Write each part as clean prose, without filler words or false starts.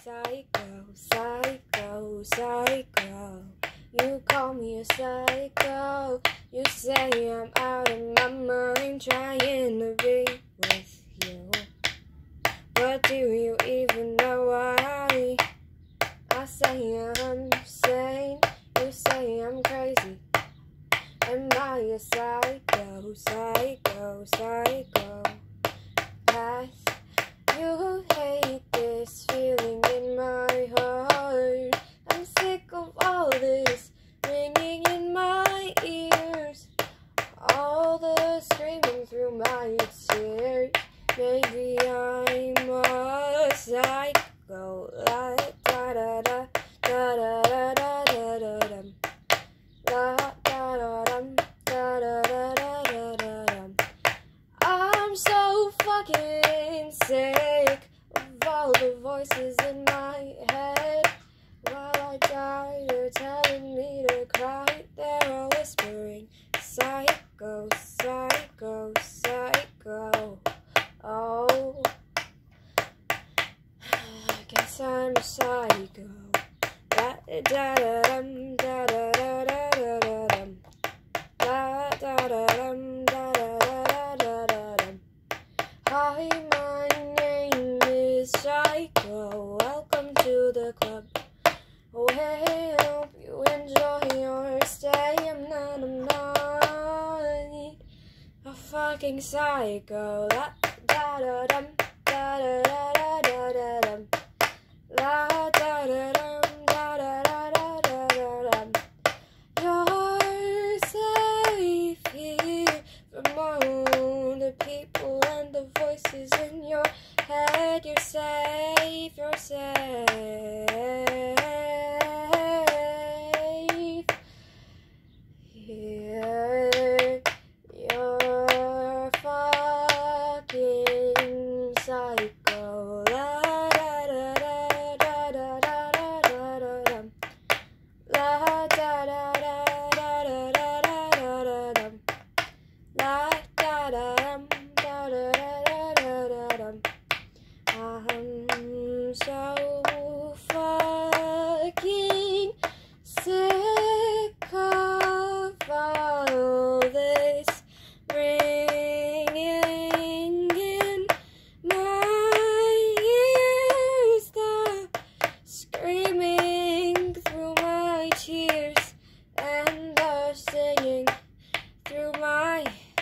psycho, psycho, psycho. You call me a psycho. You say I'm out of my mind trying to be with you. But do you even know why? I say I'm sane, you say I'm crazy. Am I a psycho, psycho, psychopath? You hate this feeling in my heart. I'm sick of all this ringing in my ears, all the screaming through my tears. Maybe I'm a psycho. La da da da da da da da da da dum. La da da dum da da da da da da dum. I'm so fucking sick of all the voices in my head. While I die, they're telling me to cry. They're all whispering, psycho, psycho, psycho. Oh, I guess I'm a psycho. Da da da dum, da da da da da da dum. Da da da dum, da da da da da dum. Hi, my name is Psycho. Welcome to the club. Oh, hey, hope you enjoy your stay. I'm not a fucking psycho. La da da dum, da da da da da da dum. La da da dum, da da da da da da dum. You're safe here from all the people and the voices in your head. You're safe, you're safe. Here, you're fucking psycho. La da da da da da da da da da dum. La da da da da da da da da da dum. La da da dum da da da da da dum. I'm so fucking sick of all this ringing in my ears, the screaming through my tears, and the singing through my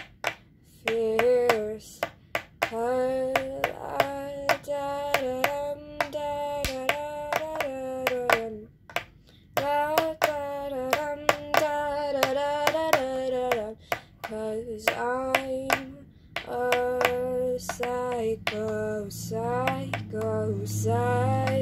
fears. Cause I'm a psycho, psycho, psycho.